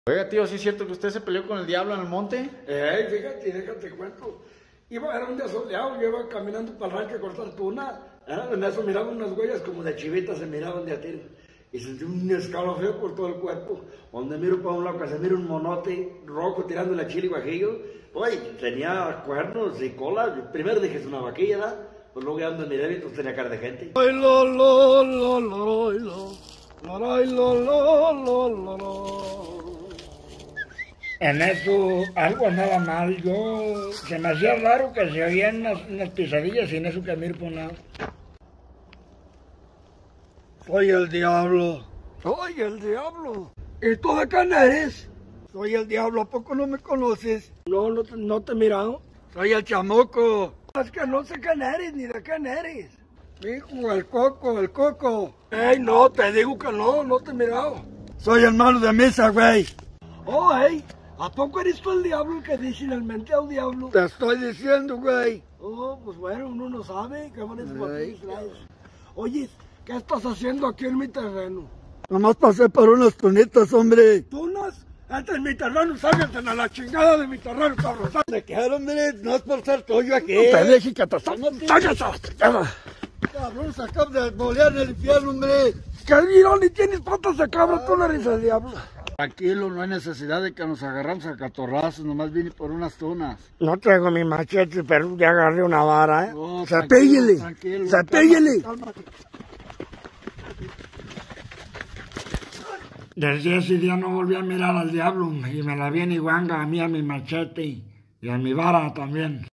Oiga, tío, ¿sí es cierto que usted se peleó con el diablo en el monte? Fíjate, déjate cuento. Era un día soleado, yo iba caminando para el rancho a cortar tuna. En eso miraba unas huellas como de chivitas, se miraban de a tiro. Y sentí un escalofrío por todo el cuerpo. Donde miro para un lado, que se mira un monote rojo tirando la chile y guajillo. Oye, tenía cuernos y cola. Primero dije, es una vaquilla, ¿verdad? Pues luego ya ando miré y pues tenía cara de gente. Ay, lo, lo, lo, lo, ay, lo. En eso algo andaba mal. Se me hacía raro que se oían unas pisadillas y en eso que miro por un lado. Soy el diablo. Soy el diablo. ¿Y tú de quién eres? Soy el diablo. ¿A poco no me conoces? No te he mirado. Soy el chamuco. Es que no sé quién eres ni de quién eres. Hijo, el coco. Ey, no, te digo que no te he mirado. Soy el malo de misa, güey. Oh, hey, ¿a poco eres tú el diablo el que dice en el mentado diablo? Te estoy diciendo, güey. Oh, pues bueno, uno no sabe. ¿Qué pones papeles traes? Oye, ¿qué estás haciendo aquí en mi terreno? Nomás pasé por unas tunitas, hombre. ¿Tunas? Este es mi terreno, sáquense a la chingada de mi terreno, cabrón. ¿De qué, hombre? No es por ser tuyo aquí. No te dejes que te sáquense. Cabrón, se acaba de bolear en el infierno, hombre. ¿Qué dirán? Ni tienes patas de cabra, tú no eres el diablo. Tranquilo, no hay necesidad de que nos agarramos a catorrazos, nomás vine por unas tunas. No traigo mi machete, pero ya agarré una vara, ¿eh? No, cepíllele, cepíllele. Desde ese día no volví a mirar al diablo y me la viene iguanga a mí, a mi machete y a mi vara también.